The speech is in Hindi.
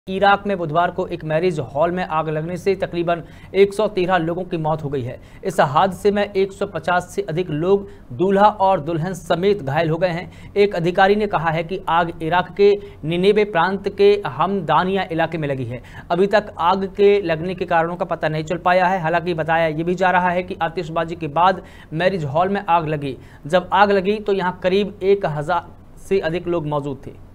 इराक में बुधवार को एक मैरिज हॉल में आग लगने से तकरीबन 113 लोगों की मौत हो गई है। इस हादसे में 150 से अधिक लोग दूल्हा और दुल्हन समेत घायल हो गए हैं। एक अधिकारी ने कहा है कि आग इराक के निनेवे प्रांत के हमदानिया इलाके में लगी है। अभी तक आग के लगने के कारणों का पता नहीं चल पाया है। हालांकि बताया ये भी जा रहा है कि आतिशबाजी के बाद मैरिज हॉल में आग लगी। जब आग लगी तो यहाँ करीब 1000 से अधिक लोग मौजूद थे।